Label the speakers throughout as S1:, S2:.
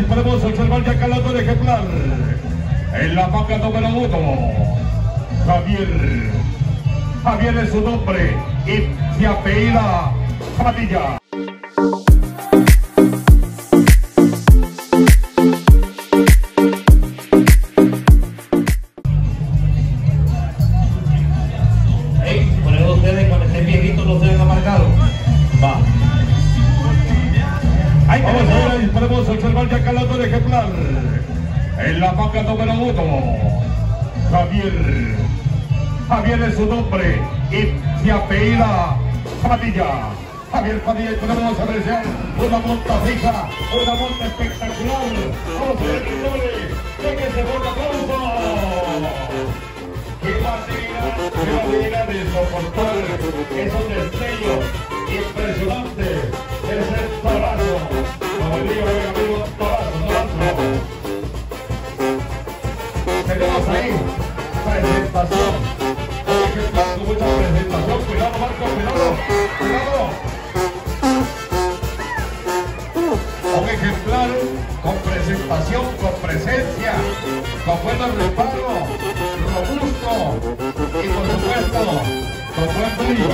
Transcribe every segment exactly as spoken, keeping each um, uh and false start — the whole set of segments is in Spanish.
S1: podemos observar ya calando el ejemplar. En la vaca número uno, Javier. Javier es su nombre y se apellida Padilla.
S2: Hey, por eso ustedes cuando estén viejitos no se ven amargados. Va.
S1: Vamos a ver, podemos observar ya calando el ejemplar. En la vaca número uno, Javier. Javier es su nombre y se apellida Padilla. Javier Padilla, y podemos apreciar una monta fija, una monta espectacular. Vamos a ver qué doble. Déjense por el aplauso. ¡Qué facilidad! ¡Qué facilidad de soportar esos destellos impresionantes! ¡Ese torazo! Como digo, mi amigo, torazo, torazo. Tenemos ahí presentación. Con mucha presentación. Cuidado, Marco, cuidado, cuidado. Un ejemplar con presentación, con presencia, con buenos reparos, robusto y por supuesto con buen brillo.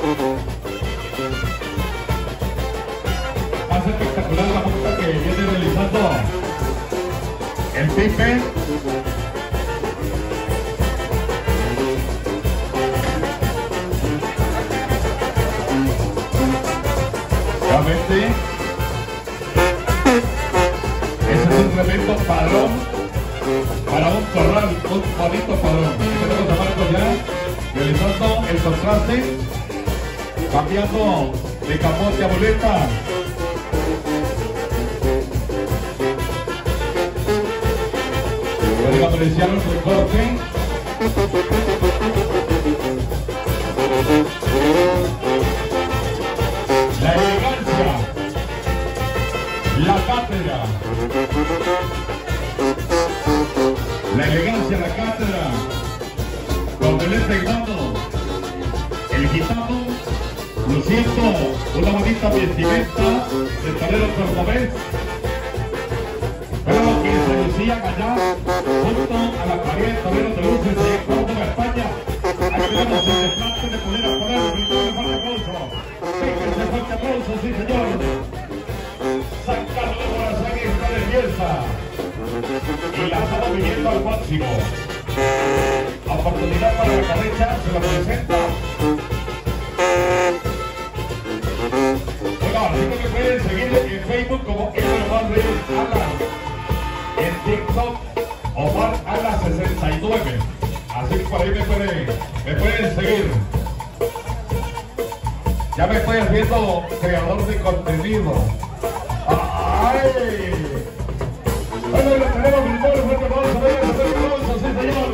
S1: Más espectacular la monta que viene realizando el Pipe. Realmente ese es un tremendo padrón para un corral, un bonito padrón. Tenemos a Marco ya realizando el contraste, cambiando de capote a boleta. Pueden apreciar el corte. La elegancia, la cátedra, la elegancia, la cátedra, con el peinado, el gitano, luciendo una bonita vestimenta de torero cordobés, pero que se lucían allá junto a la pared de toreros de luces de Córdoba, España. Ahí tenemos el desplante de poder a poner el grito de fuerte aplauso. Fíjense, fuerte aplauso, sí señor. San Carlos Morazán está de fiesta y la estamos viviendo al máximo. Oportunidad para la cabeza, se la presenta. Bueno, así que me pueden seguir en Facebook como el Omar Reyes Alas, en TikTok Omar Alas sesenta y nueve. Así que por ahí me pueden, me pueden seguir. Ya me estoy haciendo creador de contenido. ¡Ay! Bueno, lo tenemos primero, fuerte aplauso, fuerte aplauso, sí señor.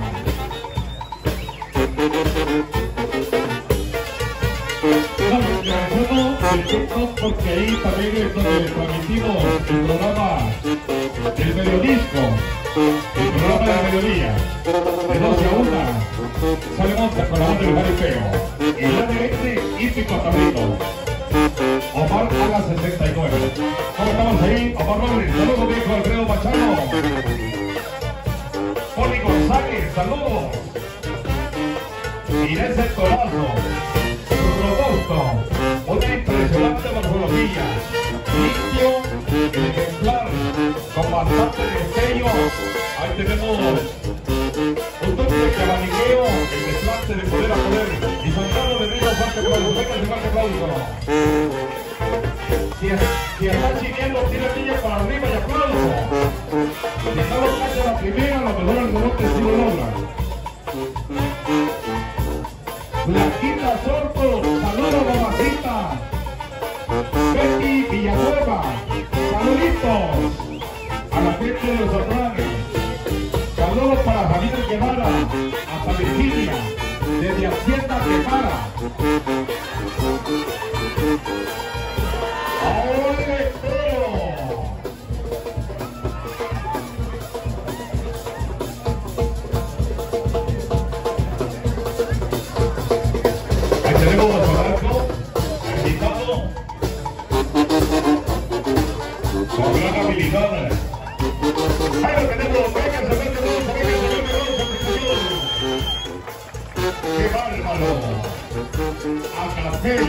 S1: El TikTok, porque ahí también es donde transmitimos el programa del Mediodisco, el programa de mediodía, de doce a una, salimos con la banda del jaripeo, y la de este hípico tablito, Omar Alas sesenta y nueve. ¿Cómo estamos ahí? Omar Robles, saludos viejo Alfredo Machado, Poli González, saludos, Inés el Torazo, robusto, una impresionante morfología, limpio, el ejemplar, con bastante destello. Ahí tenemos un toque de cabaniqueo, el desplante de poder a poder, y San Carlos de Río, fuerte aplauso, fuerte aplauso. Si, si está chiniendo, tira niña para arriba y aplauso. Si está lo que hace la primera, a lo mejor el rebote sí lo logra. Blanquita Sorto, saludos mamacita. Betty Villanueva, saluditos a la gente de los Sopranes. Saludos para Javier Guevara, hasta Virginia, desde Hacienda Guevara. ¡Ole, pero! Ahí tenemos a Barco, agitado, con gran habilidad. Ángel.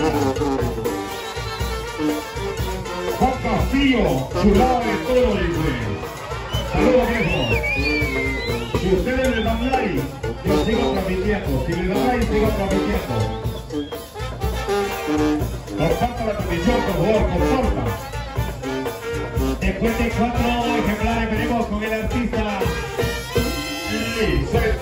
S1: Juan Castillo, chulada de toro, dice. Saludos, viejo. Si ustedes le dan like, yo sigo transmitiendo. Si le dan like, sigo transmitiendo. Comparta la transmisión, por favor, comparta. Después de cuatro ejemplares venimos con el artista Lice.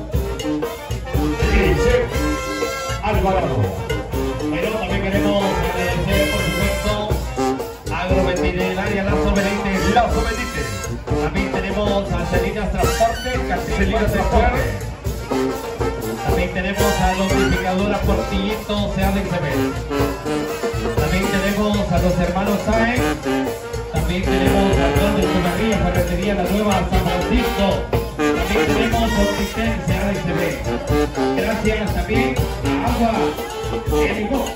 S1: Lice Alvarado. Pero también queremos agradecer, por supuesto, Agroveterinaria Lazo Benítez. Lazo Benítez. También tenemos a Celinas Transporte, Celinas Transporte. También tenemos a Notificadora Portillito, C A D X B. También tenemos a los hermanos Sáenz. También tenemos a Don de Zumarría, Ferretería La Nueva, San Francisco. También tenemos Optitel, C A D X B. Gracias también a Agua de Limón.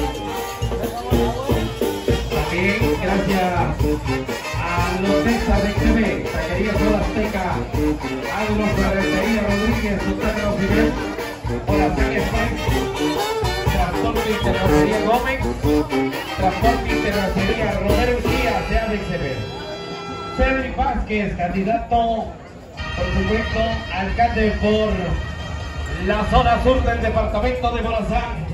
S1: También gracias a los de C A D X B, Taquería Soda Azteca, Agro Ferretería Rodríguez, Sultana Oficial, Oración España, Transporte Internacional Gómez, Transporte Internacional Rodríguez, C A D X B. Cedric Vázquez, candidato, por supuesto, alcalde por la zona sur del departamento de Morazán.